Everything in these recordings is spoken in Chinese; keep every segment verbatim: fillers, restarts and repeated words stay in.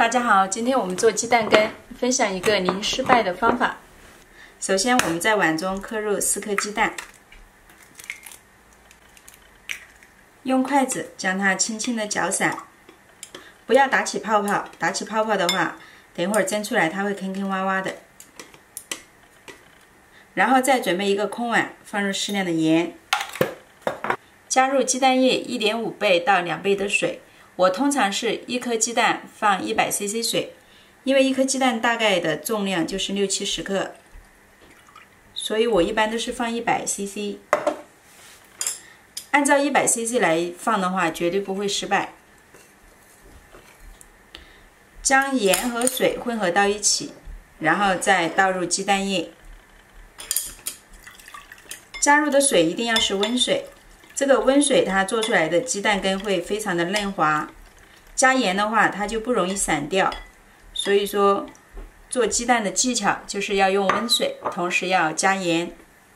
大家好，今天我们做鸡蛋羹，分享一个零失败的方法。首先，我们在碗中刻入四颗鸡蛋，用筷子将它轻轻的搅散，不要打起泡泡。打起泡泡的话，等一会儿蒸出来它会坑坑洼洼的。然后再准备一个空碗，放入适量的盐，加入鸡蛋液 一点五 倍到两倍的水。我通常是一颗鸡蛋放 一百 C C 水，因为一颗鸡蛋大概的重量就是六七十克，所以我一般都是放 一百 C C。按照 一百 C C 来放的话，绝对不会失败。将盐和水混合到一起，然后再倒入鸡蛋液。加入的水一定要是温水。这个温水它做出来的鸡蛋羹会非常的嫩滑，加盐的话它就不容易散掉。所以说做鸡蛋的技巧就是要用温水，同时要加盐，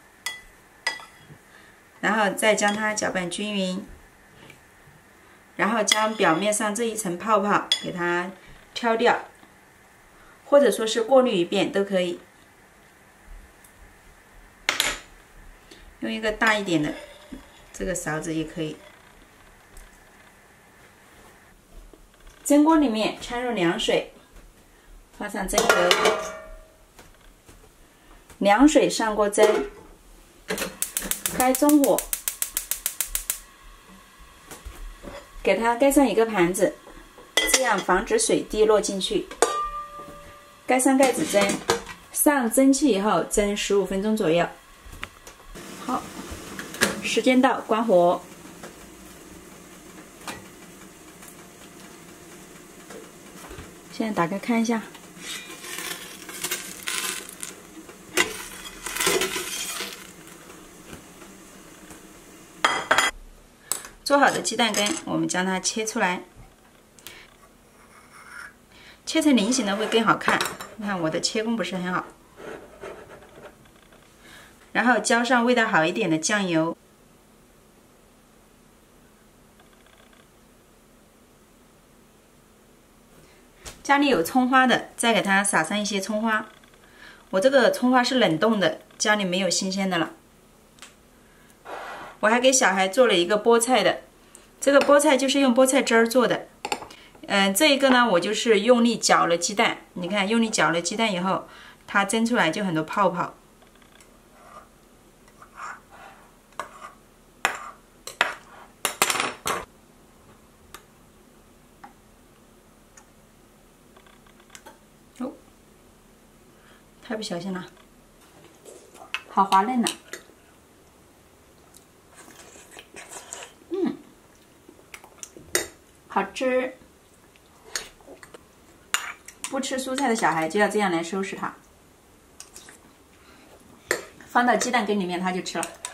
然后再将它搅拌均匀，然后将表面上这一层泡泡给它挑掉，或者说是过滤一遍都可以。用一个大一点的这个勺子也可以。蒸锅里面掺入凉水，放上蒸盒，凉水上锅蒸，开中火，给它盖上一个盘子，这样防止水滴落进去。盖上盖子蒸，上蒸汽以后蒸十五分钟左右。好，时间到，关火。现在打开看一下，做好的鸡蛋羹，我们将它切出来，切成菱形的会更好看。你看我的切工不是很好。然后浇上味道好一点的酱油，家里有葱花的，再给它撒上一些葱花。我这个葱花是冷冻的，家里没有新鲜的了。我还给小孩做了一个菠菜的，这个菠菜就是用菠菜汁儿做的。嗯，这一个呢，我就是用力搅了鸡蛋，你看用力搅了鸡蛋以后，它蒸出来就很多泡泡。哦，太不小心了，好滑嫩呐！嗯，好吃。不吃蔬菜的小孩就要这样来收拾它，放到鸡蛋羹里面，他就吃了。